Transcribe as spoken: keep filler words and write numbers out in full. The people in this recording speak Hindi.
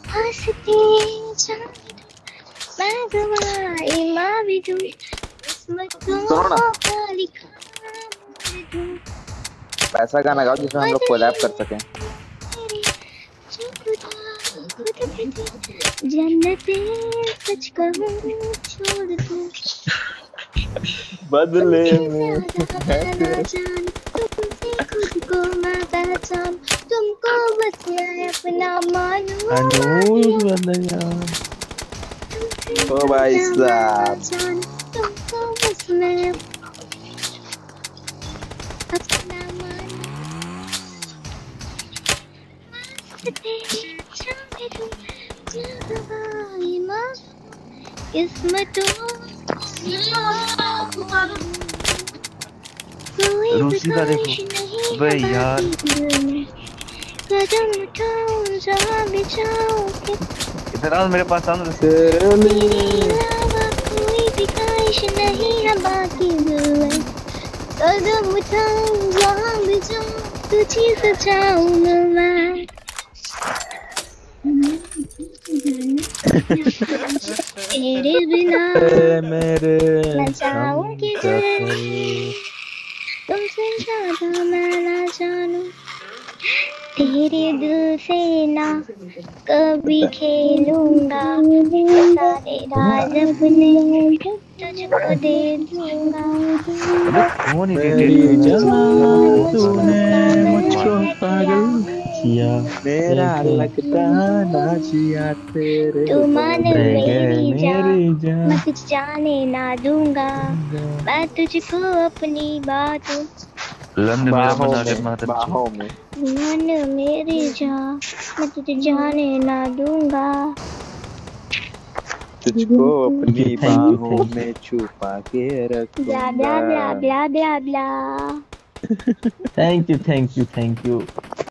हंसते जाने दो मैं गवाई माँ भी दूँ किस्मतों का लिखा मैं दूँ ऐसा गाना गाओ जिसमें हम लोग कोलैब कर सकें। जन्नतें सच कहूँ छोड़ दूँ बदले में तुमसे खुद को मैं पहचान तुमको बस मैं अपना मानूं ओ भाई साहब तुमको बस मैं अपना मानूं किस्मतों रूसी का देखो अबे यार कदम उठाऊं जहाँ भी जाऊं इधर आओ मेरे पास आओ कोई भी ख्वाहिश नहीं है बाकी दिल में कदम उठाऊं जहाँ भी जाऊं तुझी से जाऊं मैं तेरे बिना मेरे मैं जाऊंगी तुमसे ज्यादा मैं ना जानूं तेरे दिल से ना कभी खेलूंगा सारे राज अपने तुझको दे दूंगा कौन मेरी जान तूने मुझको पागल किया मेरा लगता ना जिया तेरे तू मान मेरी जान मैं तुझ जाने ना दूंगा मैं तुझको अपनी बातों बाहों में बाहों में मान मेरी जान मैं तुझे जाने ना दूंगा तुझको अपनी बाहों में छुपा के रखूंगा blah blah blah blah blah blah thank you thank you thank you